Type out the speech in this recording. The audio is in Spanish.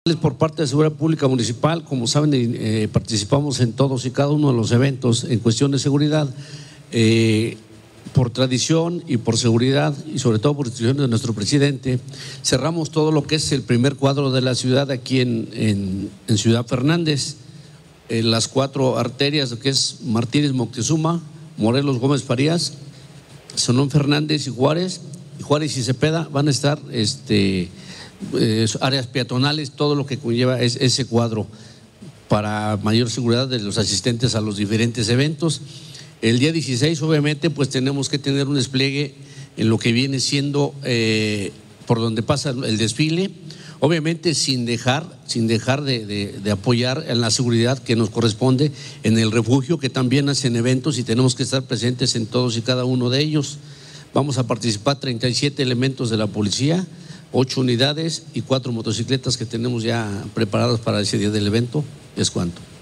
Por parte de Seguridad Pública Municipal, como saben, participamos en todos y cada uno de los eventos en cuestión de seguridad, por tradición y por seguridad y sobre todo por instrucción de nuestro presidente. Cerramos todo lo que es el primer cuadro de la ciudad aquí en Ciudad Fernández, las 4 arterias que es Martínez Moctezuma, Morelos Gómez Farías, Solón Fernández y Juárez y Cepeda van a estar áreas peatonales, todo lo que conlleva ese cuadro para mayor seguridad de los asistentes a los diferentes eventos. El día 16 obviamente pues tenemos que tener un despliegue en lo que viene siendo por donde pasa el desfile, obviamente sin dejar de apoyar en la seguridad que nos corresponde en el refugio, que también hacen eventos y tenemos que estar presentes en todos y cada uno de ellos. Vamos a participar 37 elementos de la policía, 8 unidades y 4 motocicletas que tenemos ya preparadas para ese día del evento. Es cuanto.